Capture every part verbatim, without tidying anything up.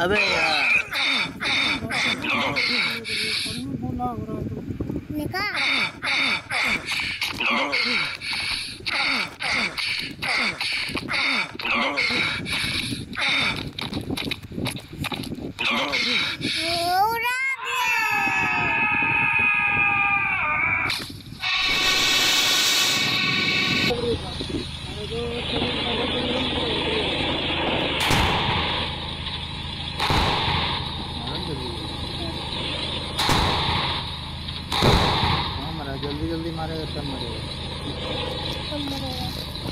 अबे यार निका जल्दी जल्दी मारेगा तब मरेगा तब मरेगा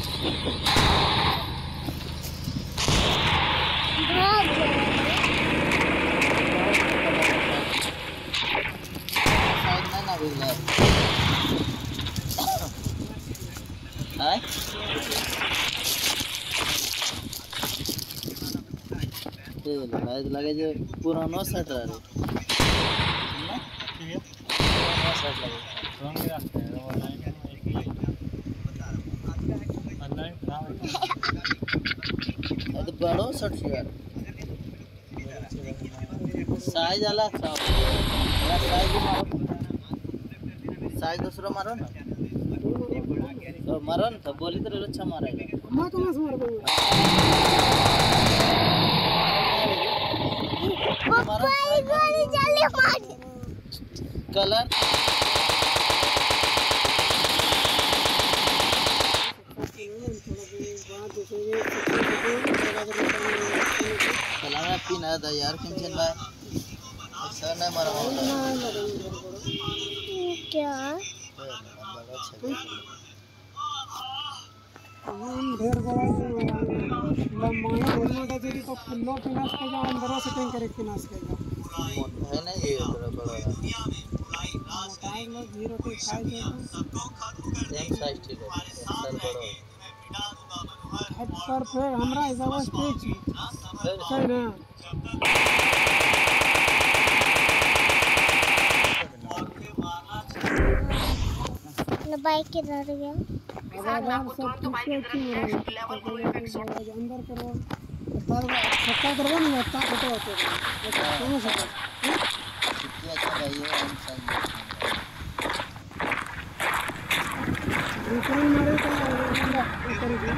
भाग शायद ना ना बिगला हाय ये लगा लगे जो पुराना सेट रहा है ना पुराना सेट लगे तो बड़ो शर्ट यार साइज अलग था साइज मारो साइज दूसरा मारो ना तो मारो ना तो बोली तो अच्छा मारेगा मैं तो मत मार दूंगा मारो गोली जल्दी मार कलर कलर पीना था यार किंचन भाई सर ने मारा क्या हम ढेर बड़ा लंबाई मोटा जेरी को फुल्लो पिनास के जा अंदर से टेंक करे पिनास के जा है ना ये बड़ा बड़ा मोटाई में जीरो के साइज है सेम साइज ठीक है सर बड़ा हट पर फिर हमरा हिसाब से ठीक सही ना ना बाइक के डर गया आराम से पीछे की अंदर करो पर छक्का करवा नहीं आता फोटो होते कौन सा कितनी अच्छा भाई है इंसान रिटर्न मारे तो अंदर करेंगे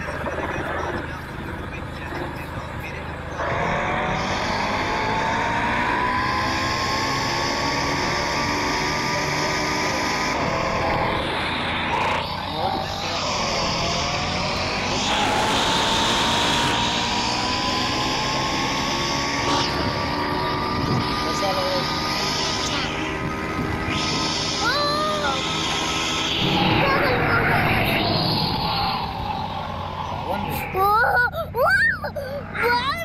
Oh, wow! Wow!